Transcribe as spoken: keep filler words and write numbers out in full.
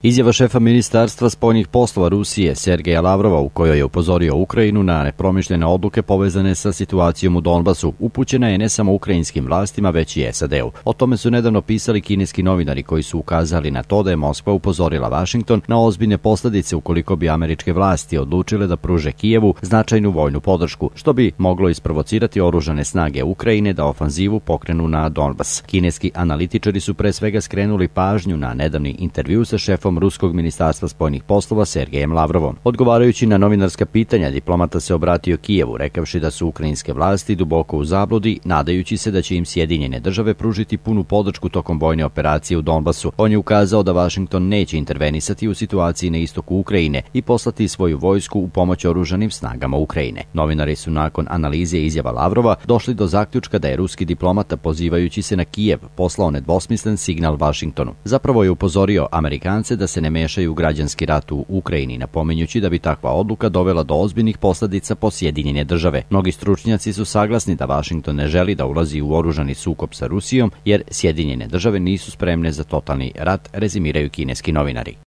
Izjava šefa ministarstva spoljnih poslova Rusije Sergeja Lavrova, u kojoj je upozorio Ukrajinu na nepromišljene odluke povezane sa situacijom u Donbasu, upućena je ne samo ukrajinskim vlastima, već i S A D-u. O tome su nedavno pisali kineski novinari koji su ukazali na to da je Moskva upozorila Vašington na ozbiljne posledice ukoliko bi američke vlasti odlučile da pruže Kijevu značajnu vojnu podršku, što bi moglo isprovocirati oružane snage Ukrajine da ofanzivu pokrenu na Donbas. Kineski analitičari su pre svega skrenuli pažnju na nedavni intervju sa šefom Ruskog ministarstva spoljnih poslova Sergejem Lavrovom. Odgovarajući na novinarska pitanja, diplomata se obratio Kijevu, rekavši da su ukrajinske vlasti duboko u zabludi, nadajući se da će im Sjedinjene države pružiti punu podršku tokom vojne operacije u Donbasu. On je ukazao da Vašington neće intervenisati u situaciji na istoku Ukrajine i poslati svoju vojsku u pomoć oružanim snagama Ukrajine. Novinari su nakon analize izjava Lavrova došli do zaključka da je ruski diplomata, pozivajući se na Kijev, poslao nedvosmislen signal Vašingtonu. Zapravo je upozorio Amerikance da se ne mešaju u građanski rat u Ukrajini, napominjući da bi takva odluka dovela do ozbiljnih posledica po Sjedinjene države. Mnogi stručnjaci su saglasni da Vašington ne želi da ulazi u oružani sukob sa Rusijom, jer Sjedinjene države nisu spremne za totalni rat, rezimiraju kineski novinari.